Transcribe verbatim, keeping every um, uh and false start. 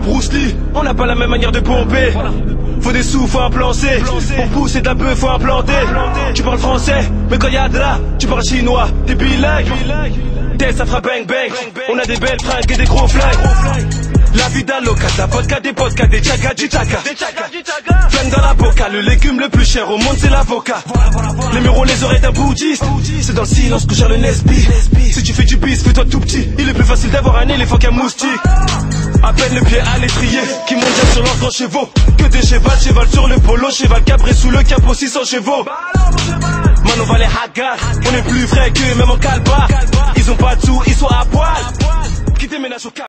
Bruce Lee, on n'a pas la même manière de pomper. Faut des sous, faut un plan C. Pour pousser de la bœuf, faut implanter. Tu parles français, mais quand y'a de là, tu parles chinois, t'es bilingue. T'es ça fera bang bang. On a des belles fringues et des gros flingues. La vida loca, la vodka, des vodka, des chaga, du chaga. Flingue dans la boca, le légume le plus cher au monde c'est l'avocat. Les murs ont les oreilles d'un bouddhiste. C'est dans le silence que gère le Nesby. Si tu fais du bis, fais-toi tout petit. Il est plus facile d'avoir un éléphant qu'un moustique. À peine le pied à l'étrier, qui monte déjà sur leurs grands chevaux. Que des chevals, cheval sur le polo, cheval cabré sous le capot, six cents chevaux. Man, on va les hagar, on est plus frais qu'eux, même en calbar. Ils ont pas de sous, ils sont à poil. Qui déménage au